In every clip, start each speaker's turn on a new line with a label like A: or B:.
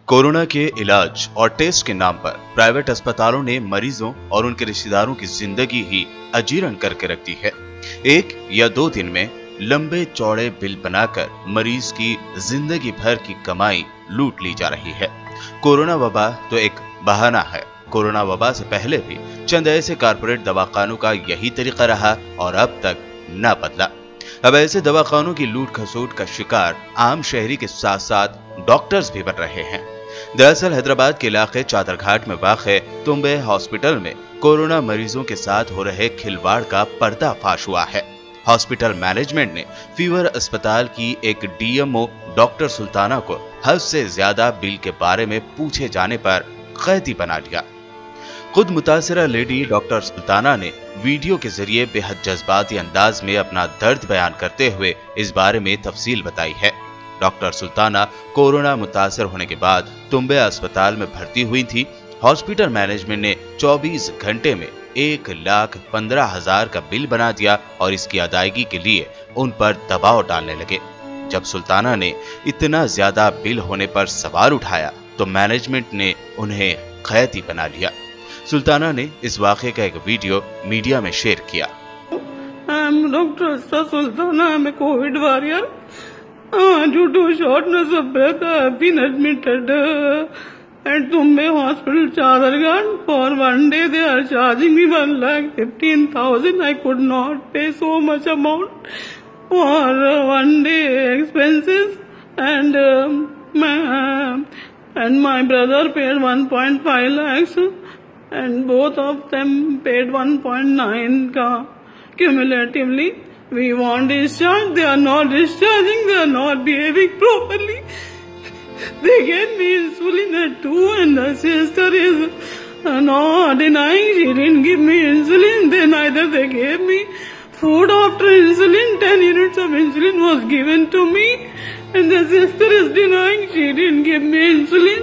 A: Corona के इलाज और टेस्ट के नाम पर प्राइवेट अस्पतालों ने मरीजों और उनके रिश्तेदारों की जिंदगी ही अजीर्ण करके रख दी है। 1 या 2 दिन में लंबे चौड़े बिल बनाकर मरीज की जिंदगी भर की कमाई लूट ली जा रही है। कोरोना वबा तो एक बहाना है। कोरोना वबा से पहले भी चंद ऐसे कारपोरेट दवाखानों का यही तरीका रहा और अब तक न बदला। अब ऐसे दवाखानों की लूट खसोट का शिकार आम शहरी के साथ साथ डॉक्टर्स भी बन रहे हैं। दरअसल हैदराबाद के इलाके चादरघाट में वाक़े तुम्बे हॉस्पिटल में कोरोना मरीजों के साथ हो रहे खिलवाड़ का पर्दाफाश हुआ है। हॉस्पिटल मैनेजमेंट ने फीवर अस्पताल की एक डीएमओ डॉक्टर सुल्ताना को हद से ज्यादा बिल के बारे में पूछे जाने पर कैदी बना लिया। खुद मुतासिरा लेडी डॉक्टर सुल्ताना ने वीडियो के जरिए बेहद जज्बाती अंदाज में अपना दर्द बयान करते हुए इस बारे में तफसील बताई है। डॉक्टर सुल्ताना कोरोना मुतासर होने के बाद तुम्बे अस्पताल में भर्ती हुई थी। हॉस्पिटल मैनेजमेंट ने 24 घंटे में 1,15,000 का बिल बना दिया और इसकी अदायगी के लिए उन पर दबाव डालने लगे। जब सुल्ताना ने इतना ज्यादा बिल होने पर सवाल उठाया तो मैनेजमेंट ने उन्हें कैदी बना लिया। सुल्ताना ने इस वाक़े का एक वीडियो मीडिया में शेयर किया।
B: Doctor Sultana, I'm a COVID warrior. Due to shortness of breath, I have been admitted at Tumbe Hospital, Chadarghat. For one day, they are charging me 1,15,000. I could not pay so much amount for one day expenses, and my brother paid 1.5 lakhs, and both of them paid 1.9 ka cumulatively. We want discharge. They are not discharging. They are not behaving properly. They gave me insulin at 2, and the sister is not denying she didn't give me insulin. Then either they gave me food after insulin. 10 units of insulin was given to me, and the sister is denying she didn't give me insulin.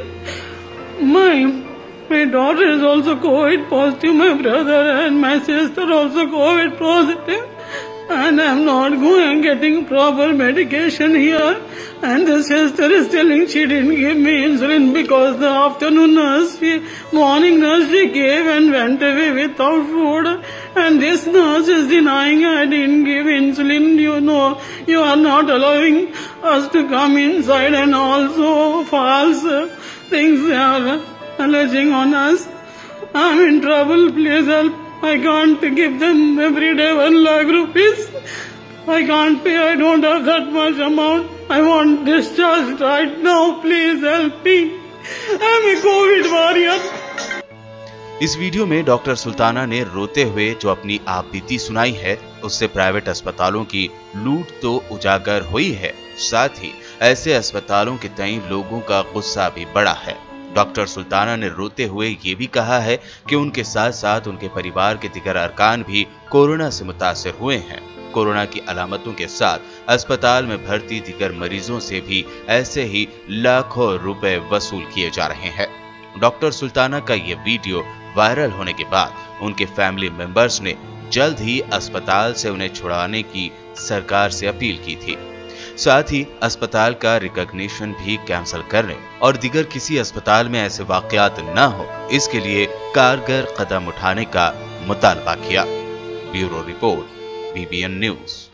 B: My daughter is also COVID positive. My brother and my sister also COVID positive. And I'm not getting proper medication here. And the sister is telling she didn't give me insulin because the afternoon nurse, morning nurse she gave and went away without food. And this nurse is denying I didn't give insulin. You know, you are not allowing us to come inside, and also false things they are alleging on us. I'm in trouble. Please help. I can't give them every day 1 lakh rupees. I can't pay. I don't have that much amount. I want discharge right now. Please help me. I'm a COVID warrior.
A: इस video में doctor Sultana ने रोते हुए जो अपनी आपबीती सुनाई है, उससे प्राइवेट अस्पतालों की लूट तो उजागर हुई है, साथ ही ऐसे अस्पतालों के तई लोगों का गुस्सा भी बढ़ा है। डॉक्टर सुल्ताना ने रोते हुए ये भी कहा है कि उनके साथ साथ उनके परिवार के दिगर अरकान भी कोरोना से मुतासिर हुए हैं। कोरोना की अलामतों के साथ अस्पताल में भर्ती दिगर मरीजों से भी ऐसे ही लाखों रुपए वसूल किए जा रहे हैं। डॉक्टर सुल्ताना का ये वीडियो वायरल होने के बाद उनके फैमिली मेंबर्स ने जल्द ही अस्पताल से उन्हें छुड़ाने की सरकार से अपील की थी। साथ ही अस्पताल का रिकॉग्निशन भी कैंसिल करने और दिगर किसी अस्पताल में ऐसे वाकयात न हो, इसके लिए कारगर कदम उठाने का मुतालबा किया। Bureau report, BBN news.